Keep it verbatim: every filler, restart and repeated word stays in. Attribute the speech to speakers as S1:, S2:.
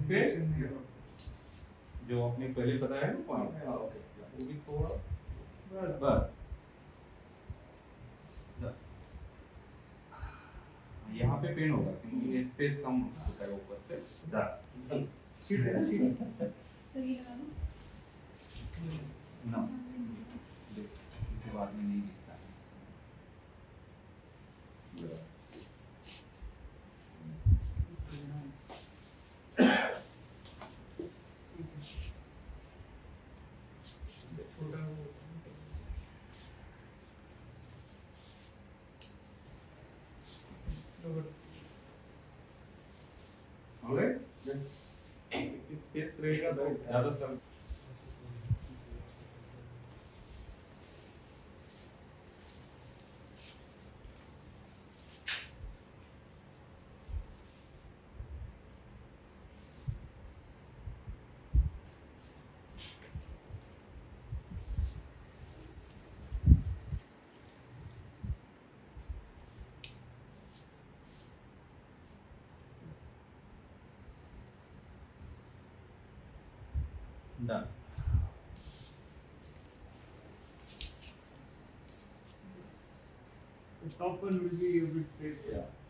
S1: पे जो आपने पहले बताया ना पॉइंट, वो भी थोड़ा बस यहाँ पे पेन होगा क्योंकि ये स्पेस कम होता है ऊपर से। शीट है शीट ना इसके बाद में नहीं दिखता है। Alright, स्पेस रहेगा तो ज़्यादा सब done.
S2: The top one will be a bit straight.
S1: Yeah.